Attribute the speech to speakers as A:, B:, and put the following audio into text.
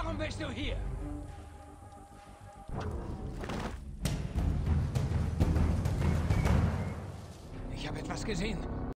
A: Warum bist du hier? Ich habe etwas gesehen.